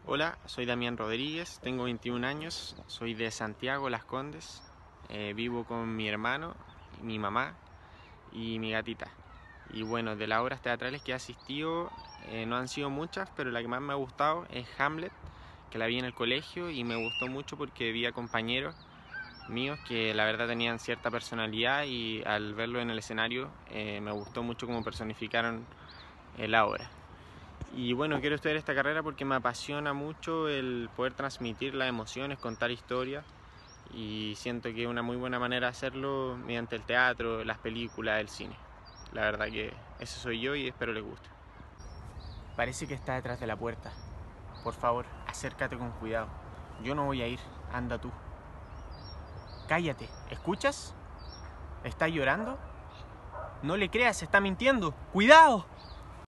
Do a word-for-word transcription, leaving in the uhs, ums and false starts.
Hola, soy Damián Rodríguez, tengo veintiún años, soy de Santiago, Las Condes, eh, vivo con mi hermano, mi mamá y mi gatita. Y bueno, de las obras teatrales que he asistido eh, no han sido muchas, pero la que más me ha gustado es Hamlet, que la vi en el colegio y me gustó mucho porque vi a compañeros míos que la verdad tenían cierta personalidad y al verlo en el escenario eh, me gustó mucho cómo personificaron eh, la obra. Y bueno, quiero estudiar esta carrera porque me apasiona mucho el poder transmitir las emociones, contar historias y siento que es una muy buena manera de hacerlo mediante el teatro, las películas, el cine. La verdad que ese soy yo y espero les guste. Parece que está detrás de la puerta. Por favor, acércate con cuidado. Yo no voy a ir, anda tú. Cállate, ¿escuchas? ¿Está llorando? No le creas, está mintiendo. ¡Cuidado!